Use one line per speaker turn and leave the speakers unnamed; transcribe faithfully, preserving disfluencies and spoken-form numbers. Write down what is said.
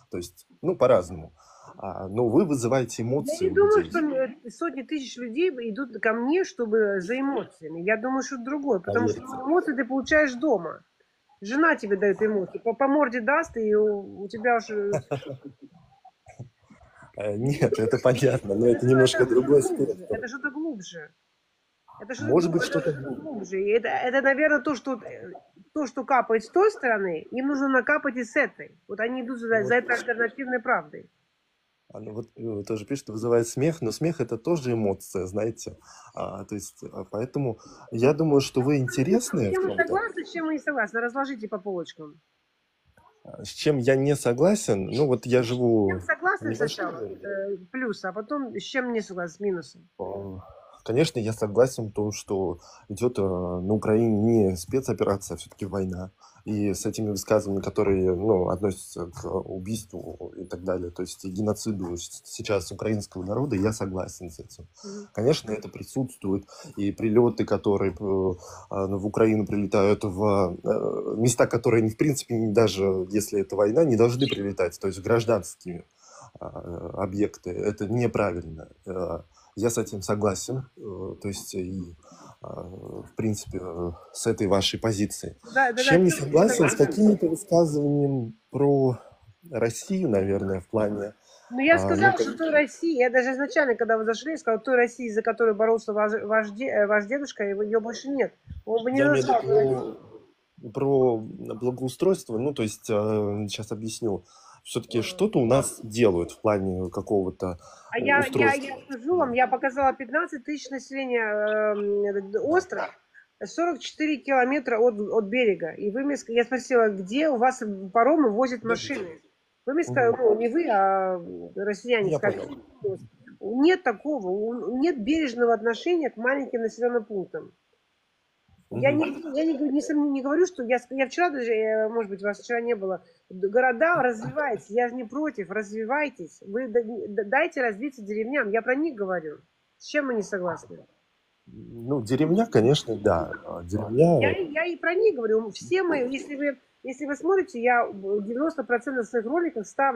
То есть, ну, по-разному. А, но вы вызываете
Я
эмоции
не
у
думаю,
людей.
что м, сотни тысяч людей идут ко мне, чтобы за эмоциями. Я думаю, что это другое, потому что
Поверьте.
эмоции ты получаешь дома. Жена тебе дает эмоции, по, по морде даст, и у, у тебя уже...
Э, Нет, это понятно, но
Это,
это
это
немножко
что-то
другой
глубже,
спектр.
это что-то глубже. Это что-то
Может
глубже,
быть,
это
что-то
что-то
глубже.
глубже. И это, это, наверное, то что, э, то, что капает с той стороны, им нужно накапать и с этой. Вот они идут за, за
Вот,
этой альтернативной правдой.
а, ну вот э, тоже пишет, вызывает смех, но смех это тоже эмоция, знаете. А, то есть, а, поэтому я думаю, что вы
С
интересны в
чем вы
чем-то.
согласны, с чем вы не согласны? Разложите по полочкам.
А, С чем я не согласен, ну вот я
С чем
живу в
согласны
небольшом
сначала,
городе.
э, плюс, а потом с чем не согласны, с минусом.
А, Конечно, я согласен в том, что идет э, на Украине не спецоперация, а все-таки война. И с этими высказываниями, которые ну, относятся к убийству и так далее, то есть и геноциду с- сейчас украинского народа, я согласен с этим.
Мгм.
Конечно, это присутствует. И прилеты, которые э, а, в Украину прилетают в э, места, которые, в принципе, не- даже если это война, не должны прилетать, то есть гражданские а, объекты. Это неправильно. Э, Я с этим согласен. Э, То есть, и, а, в принципе, э, с этой вашей позиции.
Да,
С
да, да,
чем
с
не
чем не
согласен? С
согласны?
какими-то высказываниями про Россию, наверное, в плане,
Ну, я
а, ну,
сказала,
как-
что той России, я даже изначально, когда вы зашли, я сказала, той России, за которую боролся ваш, ваш, де- э, ваш дедушка, его- ее больше нет. Он бы не
я имею в
назвал той Россией.
виду про благоустройство, ну, то есть, сейчас объясню. Все-таки что-то у нас делают в плане какого-то
А я, я,
устройства.
я скажу вам, я показала пятнадцать тысяч населения э, остров, сорок четыре километра от, от берега. И вы мне, ск- я спросила, где у вас паромы возят
Подождите.
машины? Вы мне сказали,
Мгм.
ну, не вы, а россияне
Я
сказали,
понял.
нет такого, у- нет бережного отношения к маленьким населенным пунктам. Я
Мгм.
не, я не, не, сом- не говорю, что я, я вчера даже, э, может быть, вас вчера не было, д- города развиваются, я же не против, развивайтесь, вы да- д- дайте развиться деревням, я про них говорю. С чем мы не согласны?
Ну, деревня, конечно, да. А,
Я,
Деревня
и- я и про них говорю, все мы, если вы, если вы смотрите, я девяносто процентов своих роликов ставлю